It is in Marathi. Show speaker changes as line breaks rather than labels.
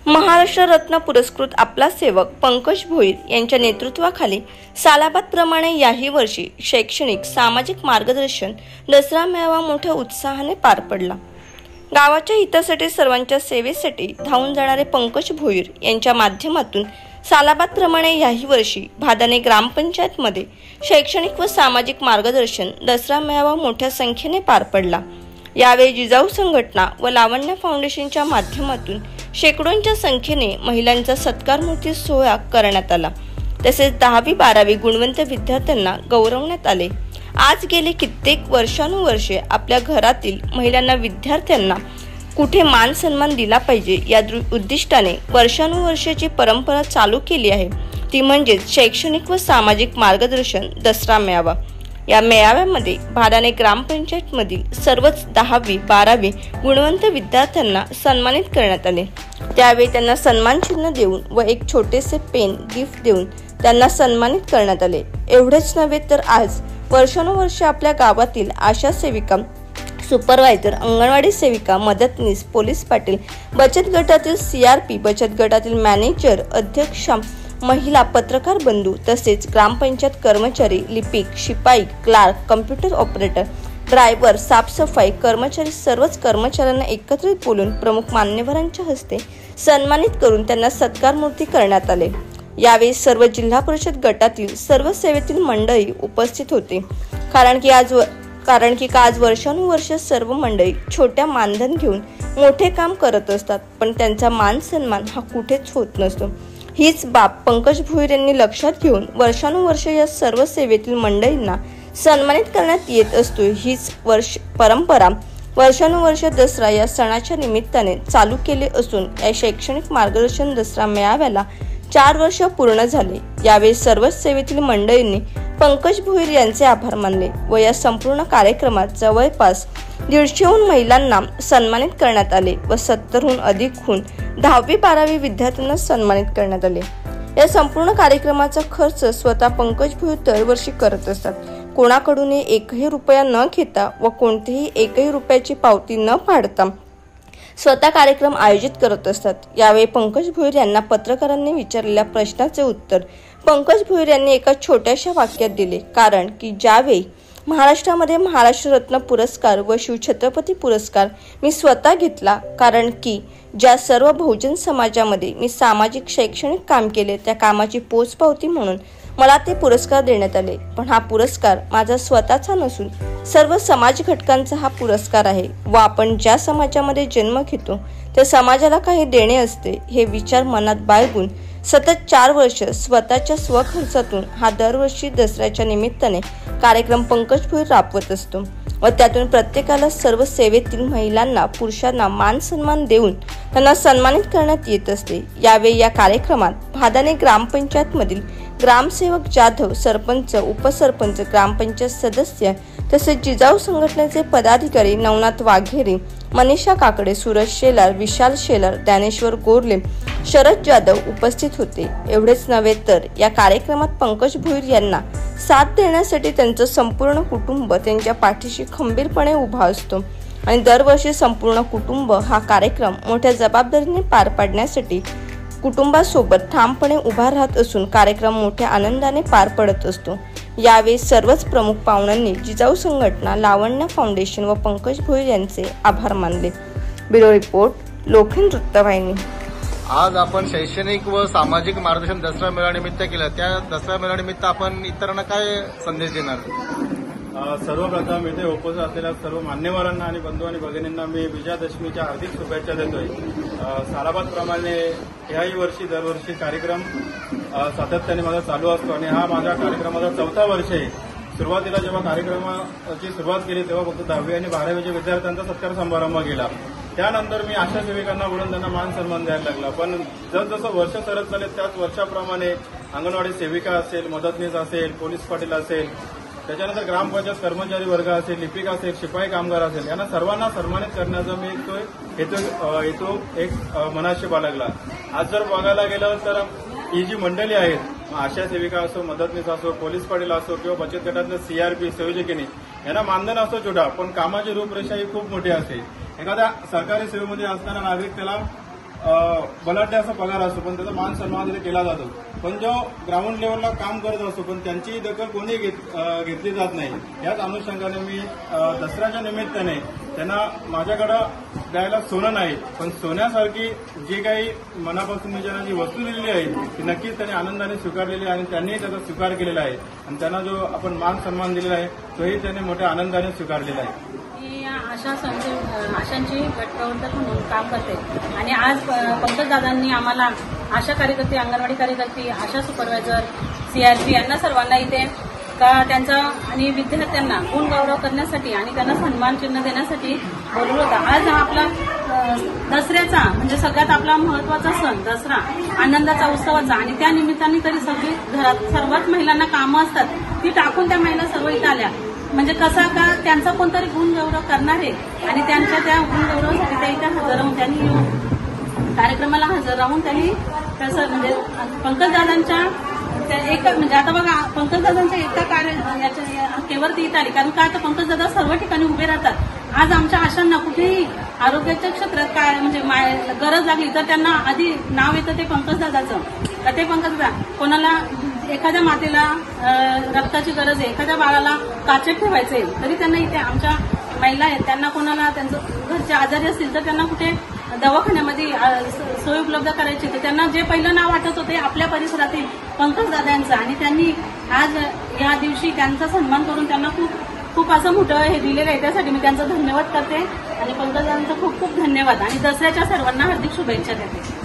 महाराष्ट्र रत्न पुरस्कृत आपला सेवक पंकज भोईर यांच्या नेतृत्वाखाली सालाबादप्रमाणे याही वर्षी शैक्षणिक सामाजिक मार्गदर्शन दसरा मेळावा मोठ्या उत्साहाने पार पडला। गावाच्या हितासाठी सर्वांच्या सेवेसाठी धावून जाणारे पंकज भोईर यांच्या माध्यमातून सालाबादप्रमाणे याही वर्षी भादाने ग्रामपंचायतमध्ये शैक्षणिक व सामाजिक मार्गदर्शन दसरा मेळावा मोठ्या संख्येने पार पडला। यावेळी जिजाऊ संघटना व लावण्य फाउंडेशनच्या माध्यमातून शेकडोंच्या संख्येने महिलांचा सत्कारमूर्ती सोहळा करण्यात आला। तसेच 10वी 12वी गुणवंत विद्यार्थ्यांना गौरवण्यात आले। आज गेले कित्येक वर्षानुवर्षे आपल्या घरातील महिलांना विद्यार्थ्यांना कुठे मान सन्मान दिला पाहिजे या उद्दिष्टाने वर्षानुवर्षाची परंपरा चालू केली आहे, ती म्हणजे शैक्षणिक व सामाजिक मार्गदर्शन दसरा मेळावा। या मेळाव्यामध्ये भादाने ग्रामपंचायतमधील सर्वच 10वी 12वी गुणवंत विद्यार्थ्यांना सन्मानित करण्यात आले। त्यावेळी त्यांना सन्मान चिन्ह देऊन व एक छोटेसे पेन गिफ्ट देऊन त्यांना सन्मानित करण्यात आले। एवढेच नव्हे तर आज वर्षानुवर्षे आपल्या गावातील आशा सेविका, सुपरवायझर, अंगणवाडी सेविका, मदतनीस, पोलीस पाटील, बचत गटातील CRP, बचत गटातील मॅनेजर, अध्यक्ष, महिला, पत्रकार बंधू तसेच ग्रामपंचायत कर्मचारी, लिपिक, शिपाई, क्लार्क, कम्प्युटर ऑपरेटर, ड्रायव्हर, साफसफाई कर्मचारी सर्वच कर्मचाऱ्यांना एकत्रित बोलून प्रमुख मान्यवरांच्या हस्ते सन्मानित करून त्यांना सत्कारमूर्ती करण्यात आले। यावेळी सर्व जिल्हा परिषद गटातील सर्व सेवेतील मंडळी उपस्थित होते। कारण की आज वर्षानुवर्ष सर्व मंडळी छोट्या मानधन घेऊन मोठे काम करत असतात, पण त्यांचा मान सन्मान हा कुठेच होत नसतो। हीच बाब पंकज भोईर यांनी लक्षात घेऊन वर्षानुवर्ष या सर्व सेवेतील मंडळींना सन्मानित करण्यात येत असतो। हीच परंपरा वर्षानुवर्ष दसरा या सणाच्या निमित्ताने चालू केली असून या शैक्षणिक मार्गदर्शन दसरा मेळाव्याला 4 वर्ष पूर्ण झाले। यावेळी सर्वच सेवेतील मंडळींनी पंकज भोईर यांचे आभार मानले व या संपूर्ण कार्यक्रमात जवळपास 150हून महिलांना सन्मानित करण्यात आले व 70हून अधिकहून 10वी 12वी विद्यार्थ्यांना सन्मानित करण्यात आले। या संपूर्ण कार्यक्रमाचा खर्च स्वतः पंकज भोईर दरवर्षी करत असतात। कोणाकडून एकही रुपया न घेता व कोणतेही एकही रुपयाची पावती न फाडता स्वतः कार्यक्रम आयोजित करत असतात। यावेळी पंकज भोईर यांना पत्रकारांनी विचारलेल्या प्रश्नाचे उत्तर पंकज भोईर यांनी एका छोट्याशा वाक्यात दिले। कारण की ज्यावेळी महाराष्ट्रामध्ये महाराष्ट्र रत्न पुरस्कार व शिवछत्रपती पुरस्कार मी स्वतः घेतला, कारण की ज्या सर्व बहुजन समाजामध्ये मी सामाजिक शैक्षणिक काम केले त्या कामाची पोचपावती म्हणून मला ते पुरस्कार देण्यात आले। पण हा पुरस्कार माझा स्वतःचा नसून सर्व समाज घटकांचा हा पुरस्कार आहे व आपण ज्या समाजामध्ये जन्म घेतो त्या समाजाला काही देणे असते हे विचार मनात बाळगून सतत 4 वर्ष स्वतःच्या स्वखर्चातून हा दरवर्षी दसऱ्याच्या निमित्ताने कार्यक्रम पंकज भोईर राबवत असतो व त्यातून प्रत्येकाला सर्व सेवेतील महिलांना, पुरुषांना मान सन्मान देऊन त्यांना सन्मानित करण्यात येत असते। यावेळी या कार्यक्रमात भादाने ग्रामपंचायतमधील ग्रामसेवक जाधव, सरपंच, उपसरपंच, ग्रामपंचायत सदस्य तसेच जिजाऊ संघटनेचे पदाधिकारी नवनाथ वाघेरे, मनीषा काकडे, सूरज शेलार, विशाल शेलार, ज्ञानेश्वर गोरले, शरद जाधव उपस्थित होते। एवढेच नव्हे तर या कार्यक्रमात पंकज भोईर यांना साथ देण्यासाठी त्यांचं संपूर्ण कुटुंब त्यांच्या पाठीशी खंबीरपणे उभा असतो आणि दरवर्षी संपूर्ण कुटुंब हा कार्यक्रम मोठ्या जबाबदारीने पार पाडण्यासाठी कुटुंबासोबत ठामपणे उभा राहत असून कार्यक्रम मोठ्या आनंदाने पार पडत असतो। यावेळी सर्वच प्रमुख पाहुण्यांनी जिजाऊ संघटना, लावण्य फाउंडेशन व पंकज भोईर यांचे आभार मानले। ब्युरो रिपोर्ट, लोखंड वृत्तवाहिनी।
आज आपण शैक्षणिक व सामाजिक मार्गदर्शन दसरा मेळाव्यानिमित्त केलं। त्या दसरा मेळाव्यानिमित्त आपण इतरांना काय संदेश देणार?
सर्वप्रथम इथे उपस्थित असलेल्या सर्व मान्यवरांना आणि बंधू आणि भगिनींना मी विजयादशमीच्या हार्दिक शुभेच्छा देतोय। सालाबादप्रमाणे याही वर्षी दरवर्षी कार्यक्रम सातत्याने माझा चालू असतो आणि हा माझ्या कार्यक्रमाचा 4था वर्ष आहे। सुरुवातीला जेव्हा कार्यक्रमाची सुरुवात केली तेव्हा फक्त 10वी आणि 12वीच्या विद्यार्थ्यांचा सत्कार समारंभ केला। त्यानंतर मी आशा सेविकांना बोलून त्यांना मान सन्मान द्यायला लागला। पण जसजसं वर्ष सरत झाले त्याच वर्षाप्रमाणे अंगणवाडी सेविका असेल, मदतनीस असेल, पोलीस पाटील असेल, त्याच्यानंतर ग्रामपंचायत कर्मचारी वर्ग असेल, लिपिक असेल, शिपाई कामगार असेल, यांना सर्वांना सन्मानित करण्याचा मी हेतू एक मनाशी बाळगला। आज जर बघायला गेलं तर ही जी मंडळी आहेत, आशा सेविका असो, मदतनीस असो, पोलीस पाटील असो किंवा बचत गटातले CRP, संयोजकिनी, यांना मानधन असतो छोटा, पण कामाची रूपरेषा ही खूप मोठी असते। एखाद्या सरकारी सेवेमध्ये असताना नागरिक त्याला बलाढ्य असा पगार असतो, पण त्याचा मान सन्मान तिथे केला जातो. पण जो ग्राउंड लेवलला काम करत असतो पण त्यांची दखल कोणी घेतली जात नाही. याच अनुषंगाने मी दसऱ्याच्या निमित्ताने त्यांना माझ्याकडं द्यायला सोनं नाही पण सोन्यासारखी जी काही मनापासून मी ज्यांना जी वस्तू दिलेली आहे ती नक्कीच त्यांनी आनंदाने स्वीकारलेली आहे आणि त्यांनी त्याचा स्वीकार केलेला आहे आणि त्यांना जो आपण मान सन्मान दिलेला आहे तोही त्यांनी मोठ्या आनंदाने स्वीकारलेला आहे.
आशांची गटप्रवर्तक म्हणून काम करते आणि आज पंकजदादांनी आम्हाला आशा कार्यकर्ते, अंगणवाडी कार्यकर्ते, आशा सुपरवायझर, सीआरपी यांना सर्वांना इथे का त्यांचा आणि विद्यार्थ्यांना गुण गौरव करण्यासाठी आणि त्यांना सन्मान चिन्ह देण्यासाठी बोलवलं होतं. आज हा आपला दसऱ्याचा म्हणजे सगळ्यात आपला महत्वाचा सण दसरा, आनंदाचा, उत्सवाचा आणि त्या निमित्ताने तरी सगळी घरात सर्वच महिलांना कामं असतात ती टाकून त्या महिला सर्व इथं आल्या. म्हणजे कसा का त्यांचा कोणतरी गुण गौरव करणार आहे आणि त्यांच्या त्या गुण गौरवासाठी त्या इथे हजर राहून त्यांनी कार्यक्रमाला हजर राहून त्यांनी तसं म्हणजे पंकजदादांच्या म्हणजे आता बघा पंकजदादांच्या एका केवरती येत आली कारण का आता पंकजदादा सर्व ठिकाणी उभे राहतात. आज आमच्या आशांना कुठेही आरोग्याच्या क्षेत्रात काय म्हणजे गरज लागली तर त्यांना आधी नाव येतं ते पंकजदादाचं. तर ते पंकजदा कोणाला एखाद्या मातेला रक्ताची गरज आहे, एखाद्या बाळाला काचेत ठेवायचंय तरी त्यांना इथे आमच्या महिला आहेत त्यांना कोणाला त्यांचं घरचे आजारी असतील तर त्यांना कुठे दवाखान्यामध्ये सोय उपलब्ध करायची तर त्यांना जे पहिलं नाव वाटत होते आपल्या परिसरातील पंकजदादांचं आणि त्यांनी आज या दिवशी त्यांचा सन्मान करून त्यांना खूप असं मोठं हे दिलेलं आहे. त्यासाठी मी त्यांचा धन्यवाद करते आणि पंकजदादांचा खूप धन्यवाद आणि दसऱ्याच्या सर्वांना हार्दिक शुभेच्छा देते.